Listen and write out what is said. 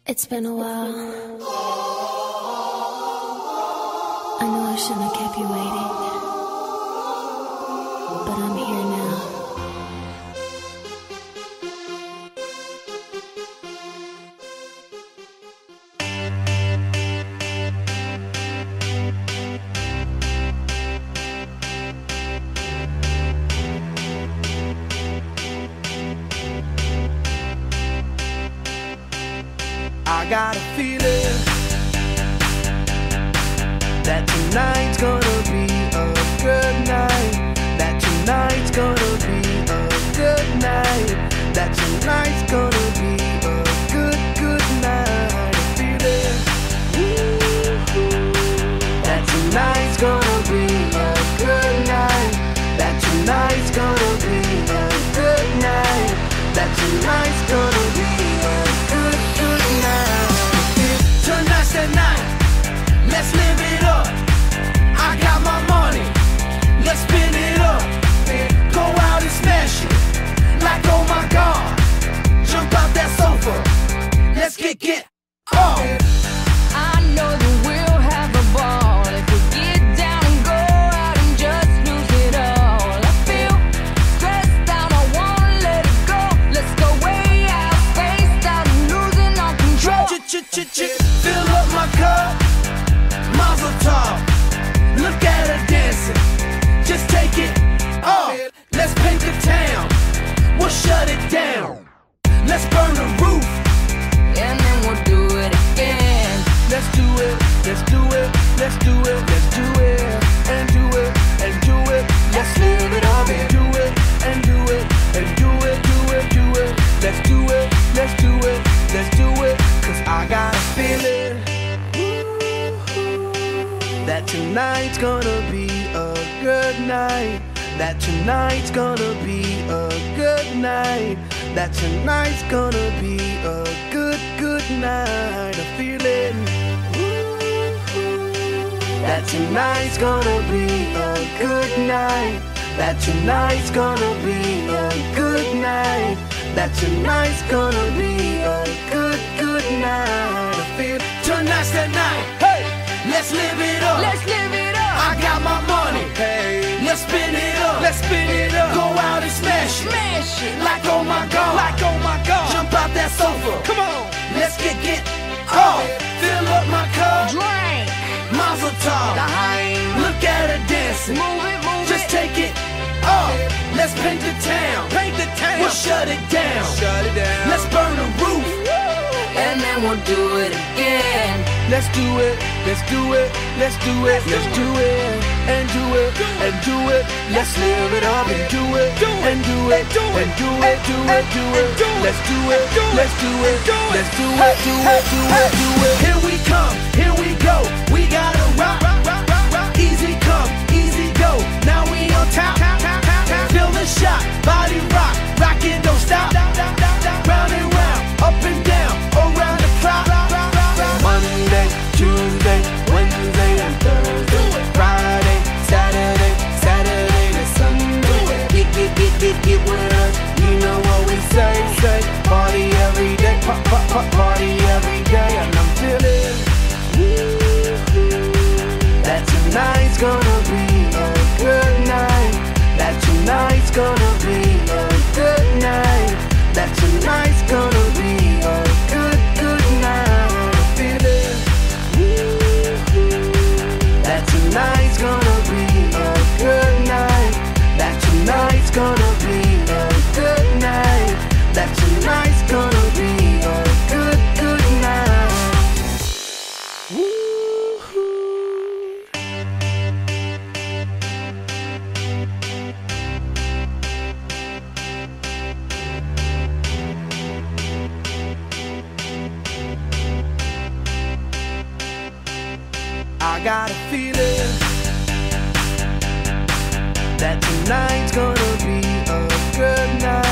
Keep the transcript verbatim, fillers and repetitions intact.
It's been a while. I know I shouldn't have kept you waiting, but I'm here now. I got a feeling that tonight's gonna be a good night. That tonight's gonna be a good night. That tonight's gonna be a good, good night. A feeling that tonight's gonna be a good night. That tonight's gonna be a good night. That tonight's gonna be a good, good night. Tonight's the night, let's live it up. I got my money, let's spin it up. Go out and smash it, like oh my God. Jump out that sofa, let's get get off. I know that we'll have a ball if we get down and go out and just lose it all. I feel stressed out, I wanna let it go. Let's go way out, spaced out and losing all control. Ch-ch-ch-ch, fill up my cup, mazel tov. Look at her dancing, just take it off. Let's paint the town, we'll shut it down. Let's burn the roof, And then we'll do it again. let's do it, let's do it, let's do it, let's do it, and do it, and do it. Let's live it up and do it, and do it, and do it, do it, do it. Let's do it, let's do it, let's do it. Cause I got a feeling that tonight's gonna be a good night. That tonight's gonna be a good night. That tonight's gonna be a good, good night. A feeling that tonight's gonna be a good night. That tonight's gonna be a good night. That tonight's gonna be a good, good night. I feel tonight's the night. Hey, let's live it up. Let's live it up. I got my money. Hey, let's spin it up. Let's spin it up. Go out and smash it. Smash it. Like oh my God. Like oh my God. Jump out that sofa. Come on. Let's get get off. Fill up my cup. Drink. Mazel tov. Daheim. Look at her dancing. Move it, move Just it. take it off. Let's paint the town. Paint the town. We'll shut it down. Shut it down. Let's burn the roof. And then we'll do it again. Let's do it. Let's do it. Let's do it. Let's do it. And do it. And do it. Let's live it up and do it. And do it. And do it. Do it. Do it. Let's do it. Let's do it. Let's do it. Do it. Do it. Do it. Here we come. Here we go. We gotta rock. Easy come. Easy go. Now we on top. Feel the shot. Body rock. Rock it. Don't stop. Round and round. Up and down. Around the clock. Monday, Tuesday, Wednesday, and Thursday. Friday, Saturday, Saturday to Sunday. Get, get, get, get, get with us. You know what we say, say. Party every day, pop, pop, pop, party every day. And I'm feeling that tonight's gonna be a good night. That tonight's gonna be a good night. That tonight's gonna be a good, good night. I'm feeling that tonight's gonna be a good night. That tonight's gonna be a good night. That tonight's gonna be a good, good night. Woo-hoo. I got a feeling that tonight's gonna be a good night.